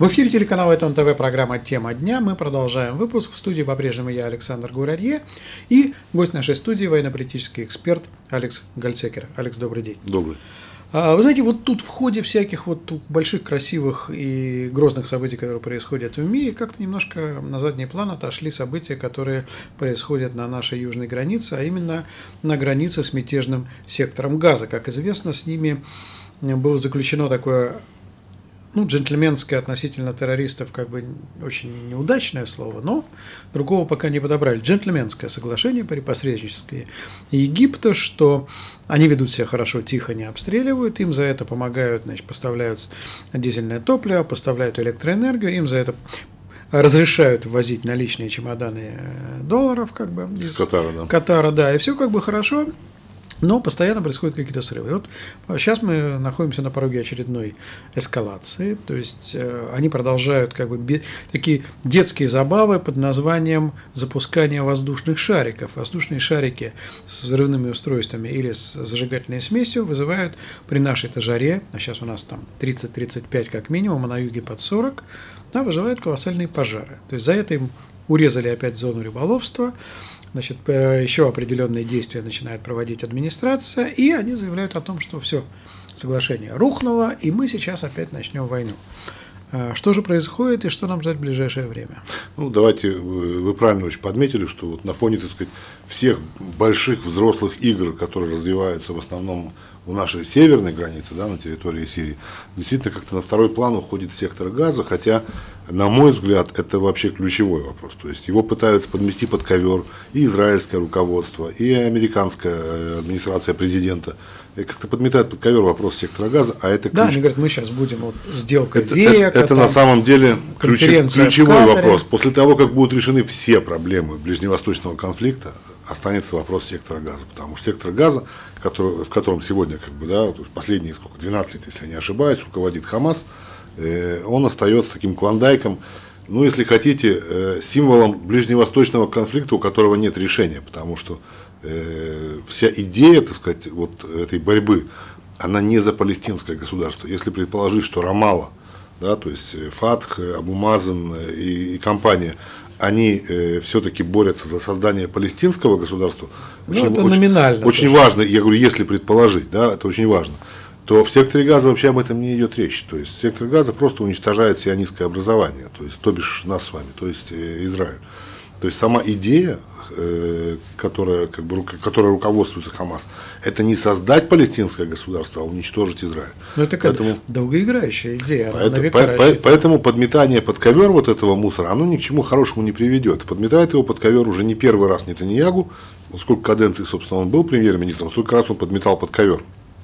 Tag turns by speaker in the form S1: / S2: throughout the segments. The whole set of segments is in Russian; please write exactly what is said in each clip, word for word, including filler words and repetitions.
S1: В эфире телеканала ЭТОН ТВ, программа «Тема дня». Мы продолжаем выпуск. В студии по-прежнему я, Александр Гурарье, и гость нашей студии, военно-политический эксперт Алекс Гальцекер. Алекс, добрый день.
S2: Добрый.
S1: Вы знаете, вот тут в ходе всяких вот больших, красивых и грозных событий, которые происходят в мире, как-то немножко на задний план отошли события, которые происходят на нашей южной границе, а именно на границе с мятежным сектором Газа. Как известно, с ними было заключено такое, ну, джентльменское относительно террористов, как бы очень неудачное слово, но другого пока не подобрали. Джентльменское соглашение при посредничестве Египта, что они ведут себя хорошо, тихо, не обстреливают, им за это помогают, значит, поставляют дизельное топливо, поставляют электроэнергию, им за это разрешают ввозить наличные чемоданы долларов, как бы, из,
S2: из Катара, да.
S1: Катара, да, и все как бы хорошо. Но постоянно происходят какие-то срывы. И вот сейчас мы находимся на пороге очередной эскалации, то есть э, они продолжают как бы бе- такие детские забавы под названием запускание воздушных шариков. Воздушные шарики с взрывными устройствами или с зажигательной смесью вызывают при нашей-то жаре, а сейчас у нас там тридцать-тридцать пять как минимум, а на юге под сорок, да, вызывают колоссальные пожары. То есть за это им урезали опять зону рыболовства. Значит, еще определенные действия начинает проводить администрация, и они заявляют о том, что все, соглашение рухнуло, и мы сейчас опять начнем войну. Что же происходит и что нам ждать в ближайшее время?
S2: Ну, давайте, вы правильно очень подметили, что вот на фоне, так сказать, всех больших взрослых игр, которые развиваются в основном у нашей северной границы, да, на территории Сирии, действительно как-то на второй план уходит сектор Газа, хотя, на мой взгляд, это вообще ключевой вопрос. То есть его пытаются подмести под ковер и израильское руководство, и американская администрация президента. И как-то подметают под ковер вопрос сектора Газа, а это ключ...
S1: Да, они говорят, мы сейчас будем вот сделка
S2: это,
S1: века.
S2: Это, это
S1: там,
S2: на самом деле ключ, ключевой вопрос. После того, как будут решены все проблемы ближневосточного конфликта, останется вопрос сектора Газа. Потому что сектор Газа, который, в котором сегодня, как бы, да, последние сколько, двенадцать лет, если я не ошибаюсь, руководит Хамас, э, он остается таким клондайком, ну, если хотите, э, символом ближневосточного конфликта, у которого нет решения. Потому что э, вся идея, так сказать, вот этой борьбы, она не за палестинское государство. Если предположить, что Рамалла, да, то есть Фатх, Абу Мазен и, и компания, они э, все-таки борются за создание палестинского государства,
S1: ну,
S2: очень,
S1: это
S2: очень,
S1: номинально
S2: очень важно, я говорю, если предположить, да, это очень важно, то в секторе Газа вообще об этом не идет речь. То есть сектор Газа просто уничтожает сионистское образование, то есть, то бишь нас с вами, то есть э, Израиль. То есть сама идея, э, которая, как бы, которая руководствуется Хамас, это не создать палестинское государство, а уничтожить Израиль.
S1: Но это как долгоиграющая идея.
S2: Поэтому, по, поэтому подметание под ковер вот этого мусора, оно ни к чему хорошему не приведет. Подметает его под ковер уже не первый раз Нетаньягу. Вот сколько каденций, собственно, он был премьер-министром, столько раз он подметал под ковер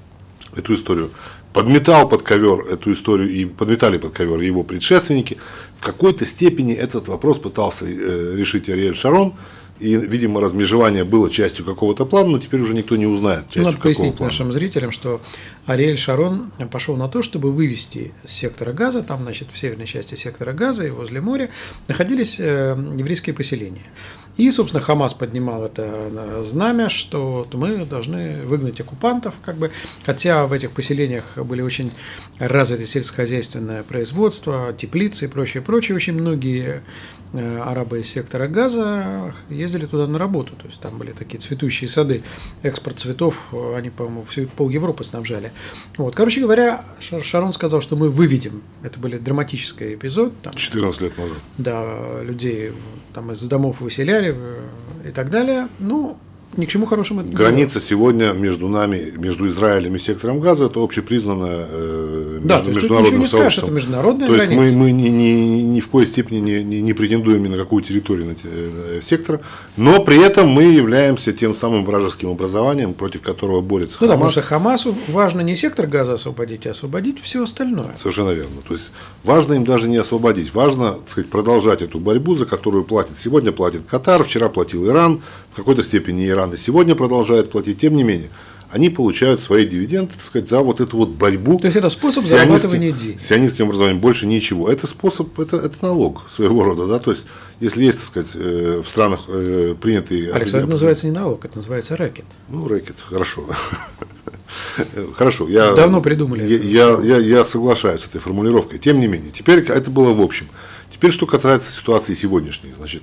S2: эту историю. Подметал под ковер эту историю и подметали под ковер его предшественники. В какой-то степени этот вопрос пытался э, решить Ариэль Шарон. И, видимо, размежевание было частью какого-то плана, но теперь уже никто не узнает, частью
S1: Надо
S2: какого
S1: пояснить
S2: плана.
S1: нашим зрителям, что Ариэль Шарон пошел на то, чтобы вывести с сектора Газа, там, значит, в северной части сектора Газа и возле моря находились еврейские поселения. И, собственно, Хамас поднимал это знамя, что мы должны выгнать оккупантов, как бы, хотя в этих поселениях были очень развиты сельскохозяйственное производство, теплицы и прочее, прочее. Очень многие арабы из сектора Газа ездили туда на работу, то есть там были такие цветущие сады, экспорт цветов, они, по-моему, всю пол Европы снабжали. Вот. Короче говоря, Шарон сказал, что мы выведем, это был драматический эпизод. Там,
S2: четырнадцать лет назад.
S1: Да, людей там из домов выселяли и так далее. Ну, ни к чему хорошему это не
S2: Граница
S1: было.
S2: сегодня между нами, между Израилем и сектором Газа, это общепризнанная э,
S1: да,
S2: между,
S1: то есть
S2: международным
S1: не
S2: сообществом.
S1: скажешь, это международная
S2: то
S1: граница.
S2: есть мы, мы ни, ни, ни в коей степени не, не, не претендуем ни на какую территорию на, э, сектора, но при этом мы являемся тем самым вражеским образованием, против которого борется
S1: ну,
S2: Хамас.
S1: Да, потому что Хамасу важно не сектор Газа освободить, а освободить все остальное.
S2: Совершенно верно. То есть важно им даже не освободить, важно, так сказать, продолжать эту борьбу, за которую платит. Сегодня платит Катар, вчера платил Иран, в какой-то степени Иран и сегодня продолжает платить. Тем не менее, они получают свои дивиденды, так сказать, за вот эту вот борьбу.
S1: То есть это способ зарабатывания денег.
S2: С сионистским образованием, больше ничего. Это способ, это, это налог своего рода, да, то есть если есть, так сказать, в странах принятые...
S1: Алекс, это называется не налог, это называется рэкет.
S2: Ну, рэкет, хорошо. Хорошо, я,
S1: давно придумали.
S2: Я, я, я, я соглашаюсь с этой формулировкой. Тем не менее, теперь это было в общем. Теперь, что касается ситуации сегодняшней, значит,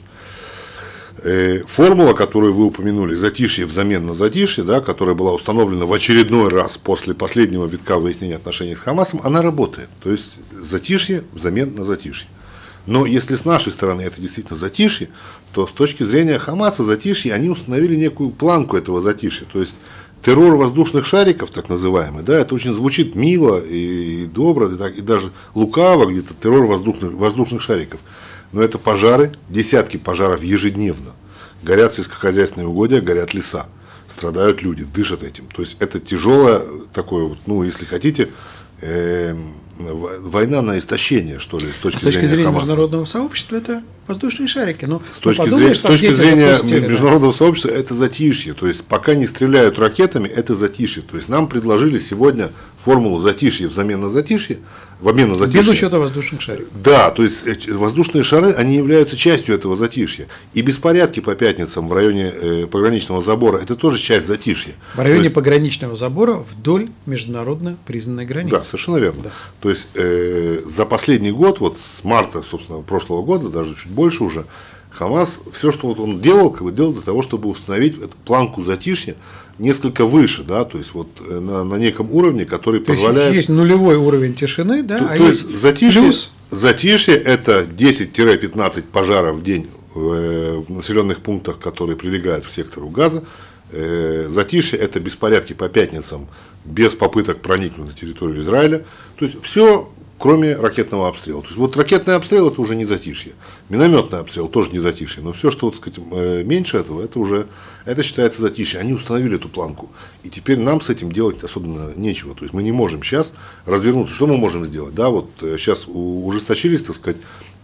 S2: э, формула, которую вы упомянули, затишье взамен на затишье, да, которая была установлена в очередной раз после последнего витка выяснения отношений с Хамасом, она работает. То есть затишье взамен на затишье. Но если с нашей стороны это действительно затишье, то с точки зрения Хамаса затишье, они установили некую планку этого затишья. То есть террор воздушных шариков, так называемый, да, это очень звучит мило и, и добро, и, так, и даже лукаво где-то террор воздушных, воздушных шариков. Но это пожары, десятки пожаров ежедневно. Горят сельскохозяйственные угодья, горят леса, страдают люди, дышат этим. То есть это тяжелое такое, вот, ну, если хотите, э, война на истощение, что ли, с точки,
S1: а с точки
S2: зрения,
S1: зрения
S2: Хамаса.
S1: международного сообщества, это воздушные шарики. Ну,
S2: с точки, зрения, с точки зрения международного да. сообщества это затишье. То есть пока не стреляют ракетами, это затишье. То есть нам предложили сегодня формулу затишья взамен на затишье, в обмен на затишье.
S1: Без учета воздушных шариков.
S2: Да, то есть воздушные шары, они являются частью этого затишья. И беспорядки по пятницам в районе э, пограничного забора, это тоже часть затишья.
S1: В районе
S2: есть,
S1: пограничного забора вдоль международно признанной границы.
S2: Да, совершенно верно. Да. То есть э, за последний год, вот с марта, собственно, прошлого года, даже чуть больше уже, Хамас, все, что вот он делал, как бы делал для того, чтобы установить эту планку затишья несколько выше, да, то есть вот на, на неком уровне, который
S1: то
S2: позволяет.
S1: Есть, есть нулевой уровень тишины, да,
S2: то,
S1: а
S2: то
S1: есть
S2: есть затишье,
S1: плюс.
S2: Затишье это десять-пятнадцать пожаров в день в, в населенных пунктах, которые прилегают к сектору Газа. Затишье это беспорядки по пятницам без попыток проникнуть на территорию Израиля. То есть все, кроме ракетного обстрела. То есть вот ракетный обстрел это уже не затишье, минометный обстрел тоже не затишье, но все, что вот, сказать, меньше этого, это уже это считается затишье. Они установили эту планку, и теперь нам с этим делать особенно нечего. То есть мы не можем сейчас развернуться. Что мы можем сделать? Да, вот сейчас ужесточились, так сказать,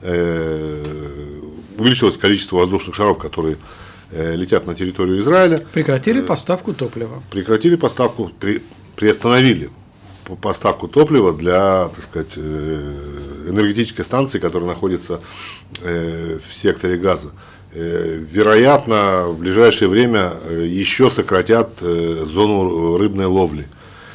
S2: увеличилось количество воздушных шаров, которые летят на территорию Израиля.
S1: Прекратили поставку топлива.
S2: Прекратили поставку, при, приостановили поставку топлива для, так сказать, энергетической станции, которая находится в секторе Газа. Вероятно, в ближайшее время еще сократят зону рыбной ловли.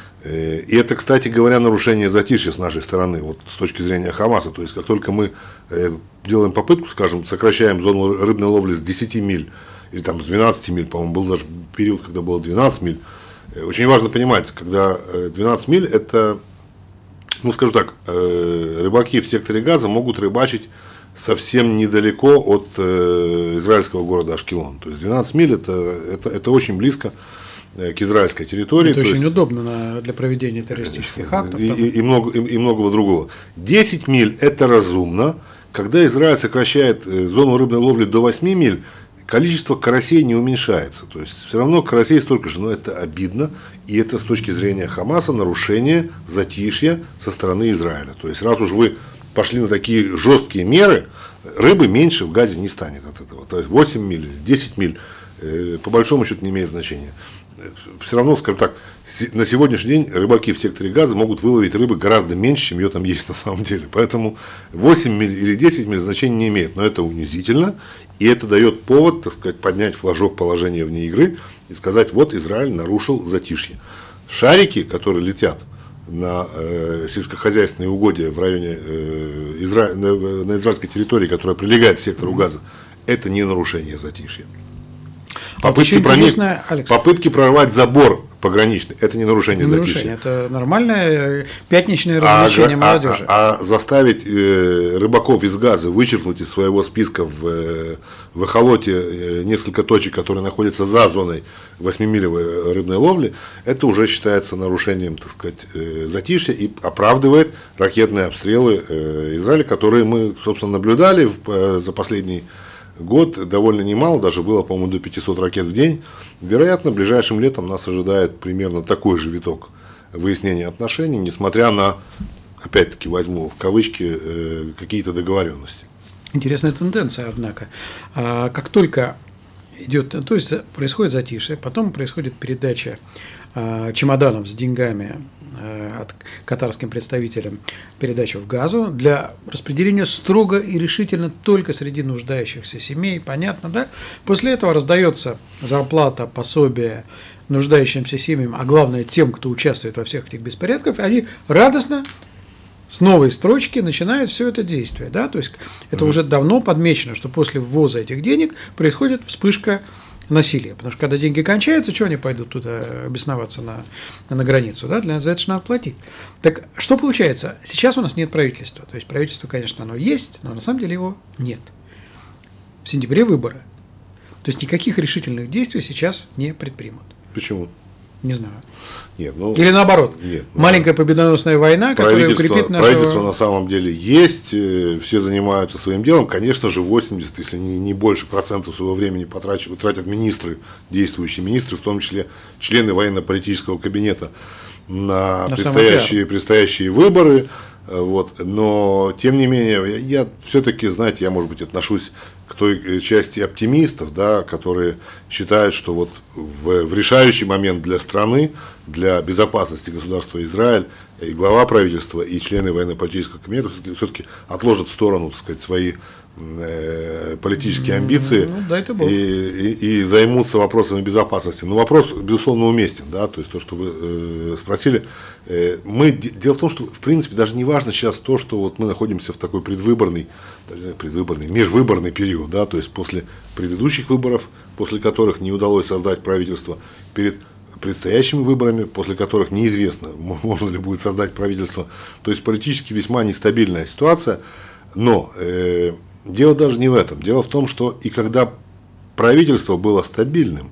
S2: И это, кстати говоря, нарушение затишья с нашей стороны, вот с точки зрения Хамаса. То есть, как только мы делаем попытку, скажем, сокращаем зону рыбной ловли с десяти миль, или там с двенадцати миль, по-моему, был даже период, когда было двенадцать миль. Очень важно понимать, когда двенадцать миль, это, ну скажу так, рыбаки в секторе Газа могут рыбачить совсем недалеко от израильского города Ашкелон. То есть двенадцать миль это, это, это очень близко к израильской территории.
S1: Это
S2: очень
S1: есть, удобно для проведения террористических актов.
S2: И, и, и, много, и, и многого другого. десять миль это разумно. Когда Израиль сокращает зону рыбной ловли до восьми миль, количество карасей не уменьшается. То есть все равно карасей столько же, но это обидно. И это с точки зрения Хамаса нарушение затишья со стороны Израиля. То есть раз уж вы пошли на такие жесткие меры, рыбы меньше в Газе не станет от этого. То есть восемь миль, десять миль, по большому счету не имеет значения. Все равно, скажем так, на сегодняшний день рыбаки в секторе Газа могут выловить рыбы гораздо меньше, чем ее там есть на самом деле. Поэтому восемь миль или десять миль значения не имеет. Но это унизительно. И это дает повод, так сказать, поднять флажок положения вне игры и сказать, вот Израиль нарушил затишье. Шарики, которые летят на э, сельскохозяйственные угодья в районе э, Изра... на, на израильской территории, которая прилегает к сектору Газа, это не нарушение затишья. Попытки,
S1: вот
S2: проник... Попытки прорвать забор пограничный, это не нарушение
S1: не
S2: затишья.
S1: Это нормальное пятничное развлечение
S2: а,
S1: молодежи.
S2: А, а, а заставить э, рыбаков из Газа вычеркнуть из своего списка в, э, в эхолоте э, несколько точек, которые находятся за зоной восьмимилевой рыбной ловли, это уже считается нарушением, так сказать, э, затишья и оправдывает ракетные обстрелы э, Израиля, которые мы, собственно, наблюдали в, э, за последний год довольно немало, даже было, по-моему, до пятисот ракет в день. Вероятно, ближайшим летом нас ожидает примерно такой же виток выяснения отношений, несмотря на, опять-таки возьму в кавычки, какие-то договоренности.
S1: Интересная тенденция, однако. Как только идет, то есть происходит затишье, потом происходит передача чемоданов с деньгами от катарским представителям, передачу в Газу для распределения строго и решительно только среди нуждающихся семей, понятно, да? После этого раздается зарплата, пособие, нуждающимся семьям, а главное тем, кто участвует во всех этих беспорядках, они радостно с новой строчки начинают все это действие. Да? То есть это mm-hmm. уже давно подмечено, что после ввоза этих денег происходит вспышка насилия. Потому что когда деньги кончаются, что они пойдут туда обосноваться на, на границу? Да? Для, за это же надо платить. Так что получается? Сейчас у нас нет правительства. То есть правительство, конечно, оно есть, но на самом деле его нет. В сентябре выборы. То есть никаких решительных действий сейчас не предпримут.
S2: Почему?
S1: Не знаю.
S2: Нет, ну,
S1: или наоборот,
S2: нет,
S1: маленькая победоносная война, которая укрепит нашего...
S2: Правительство на самом деле есть, все занимаются своим делом. Конечно же, восемьдесят, если не, не больше процентов своего времени потрачивают, тратят министры, действующие министры, в том числе члены военно-политического кабинета на, на предстоящие, предстоящие выборы. Вот. Но, тем не менее, я, я все-таки, знаете, я, может быть, отношусь к той части оптимистов, да, которые считают, что вот в, в решающий момент для страны, для безопасности государства Израиль, и глава правительства, и члены военно-политического кабинета все-таки отложат в сторону, так сказать, свои э, политические амбиции
S1: ну, дай ты Бог.
S2: И, и, и займутся вопросами безопасности. Но вопрос, безусловно, уместен, да, то есть то, что вы э, спросили. Э, мы, дело в том, что, в принципе, даже не важно сейчас то, что вот мы находимся в такой предвыборный, даже предвыборный, межвыборный период, да, то есть после предыдущих выборов, после которых не удалось создать правительство, перед предстоящими выборами, после которых неизвестно, можно ли будет создать правительство. То есть политически весьма нестабильная ситуация. Но э, дело даже не в этом. Дело в том, что и когда правительство было стабильным,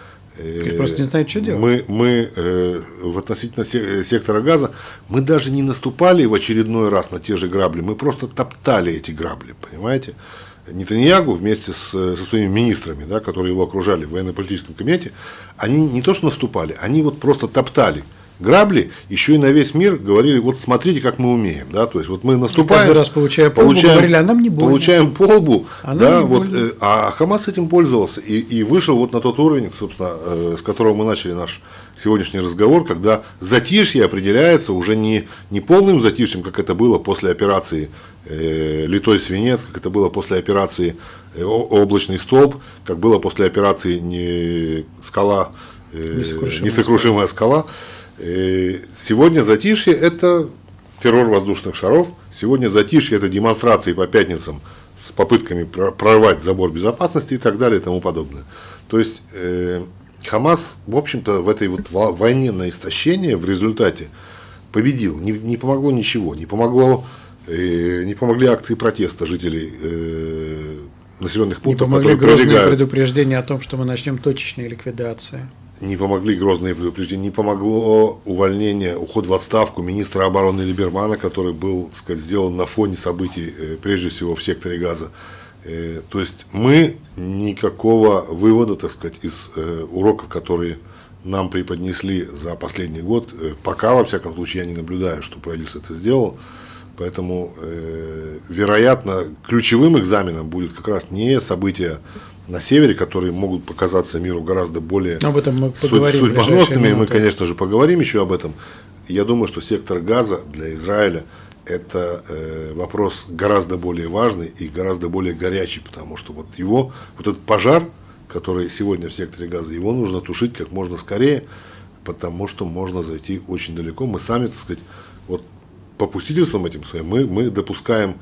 S1: э, просто не знает, что делать.
S2: Мы, мы э, в относительно сектора газа, мы даже не наступали в очередной раз на те же грабли, мы просто топтали эти грабли, понимаете? Нетаньягу вместе с, со своими министрами, да, которые его окружали в военно-политическом кабинете, они не то что наступали, они вот просто топтали грабли, еще и на весь мир говорили, вот смотрите, как мы умеем, да, то есть вот мы наступаем,
S1: каждый раз получая по лбу, говорили, а нам не больно.
S2: Получаем по лбу,
S1: а
S2: да, вот, э, а Хамас этим пользовался и, и вышел вот на тот уровень, собственно, э, с которого мы начали наш сегодняшний разговор, когда затишье определяется уже не, не полным затишьем, как это было после операции э, «Литой свинец», как это было после операции э, «Облачный столб», как было после операции не «Скала», э, «Несокрушимая, несокрушимая скала». Сегодня затишье – это террор воздушных шаров. Сегодня затишье – это демонстрации по пятницам с попытками прорвать забор безопасности и так далее и тому подобное. То есть э, Хамас, в общем-то, в этой вот войне на истощение в результате победил. Не, не помогло ничего. Не, помогло, э, не помогли акции протеста жителей э, населенных пунктов,
S1: не помогли грозные предупреждения о том, что мы начнем точечные ликвидации.
S2: Не помогли грозные предупреждения, не помогло увольнение, уход в отставку министра обороны Либермана, который был, так сказать, сделан на фоне событий, прежде всего, в секторе Газа. То есть мы никакого вывода, так сказать, из уроков, которые нам преподнесли за последний год, пока, во всяком случае, я не наблюдаю, что правительство это сделало. Поэтому, вероятно, ключевым экзаменом будет как раз не события на севере, которые могут показаться миру гораздо более
S1: об этом мы поговорим
S2: судьбоносными, и мы, конечно же, поговорим еще об этом. Я думаю, что сектор Газа для Израиля это э, вопрос гораздо более важный и гораздо более горячий, потому что вот его, вот этот пожар, который сегодня в секторе Газа, его нужно тушить как можно скорее, потому что можно зайти очень далеко. Мы сами, так сказать, вот попустительством этим своим, мы, мы допускаем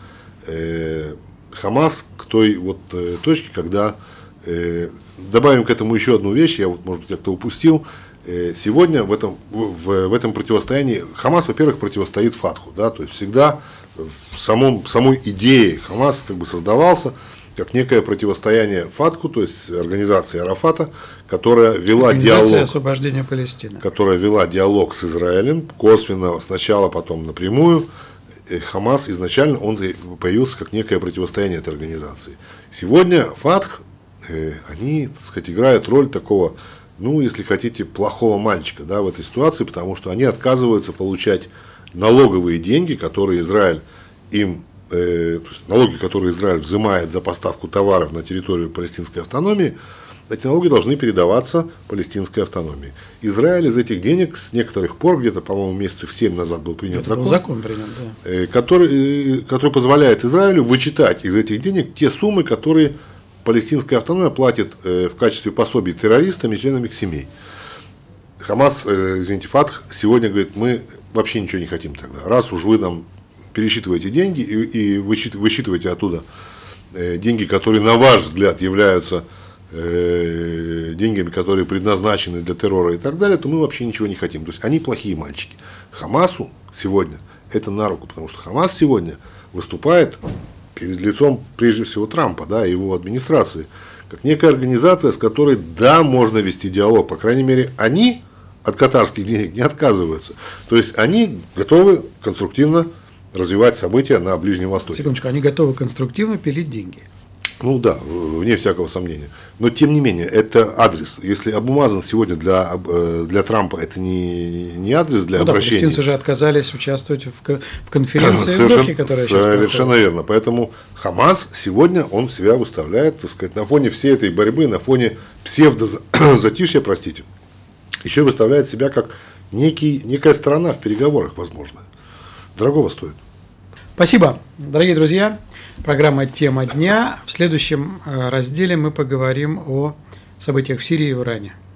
S2: э, Хамас к той вот э, точке, когда э, добавим к этому еще одну вещь, я вот, может быть, как-то упустил. Э, сегодня в этом, в, в этом противостоянии Хамас, во-первых, противостоит Фатху, да, то есть всегда в самом, самой идее Хамас как бы создавался как некое противостояние Фатху, то есть организации Арафата, которая вела диалог,
S1: освобождения Палестины,
S2: которая вела диалог с Израилем, косвенно сначала, потом напрямую. Хамас изначально он появился как некое противостояние этой организации. Сегодня Фатх, э, они, так сказать, играют роль такого, ну, если хотите, плохого мальчика, да, в этой ситуации, потому что они отказываются получать налоговые деньги, которые Израиль им, э, то есть налоги, которые Израиль взимает за поставку товаров на территорию палестинской автономии. Эти налоги должны передаваться палестинской автономии. Израиль из этих денег с некоторых пор, где-то, по-моему, месяцев семь назад был принят
S1: Это
S2: закон,
S1: был закон принят, да.
S2: который, который позволяет Израилю вычитать из этих денег те суммы, которые палестинская автономия платит в качестве пособий террористам и членам их семей. Хамас, э, извините, Фатх сегодня говорит, мы вообще ничего не хотим тогда. Раз уж вы нам пересчитываете деньги и, и высчитываете оттуда э, деньги, которые, на ваш взгляд, являются э, деньгами, которые предназначены для террора и так далее, то мы вообще ничего не хотим. То есть они плохие мальчики. Хамасу сегодня это на руку, потому что Хамас сегодня выступает перед лицом, прежде всего, Трампа, да, и его администрации, как некая организация, с которой, да, можно вести диалог. По крайней мере, они от катарских денег не отказываются. То есть они готовы конструктивно развивать события на Ближнем Востоке.
S1: Секундочку, они готовы конструктивно пилить деньги.
S2: Ну да, вне всякого сомнения. Но тем не менее, это адрес. Если Абу Мазен сегодня для, для Трампа это не, не адрес для ну, обращения. Да,
S1: палестинцы же отказались участвовать в, в конференции в Дохе, которая сейчас проходит.
S2: Совершенно верно. Поэтому Хамас сегодня он себя выставляет, так сказать, на фоне всей этой борьбы, на фоне псевдозатишья, простите, еще выставляет себя как некий, некая сторона в переговорах, возможно. Дорогого стоит.
S1: Спасибо, дорогие друзья. Программа «Тема дня». В следующем разделе мы поговорим о событиях в Сирии и в Иране.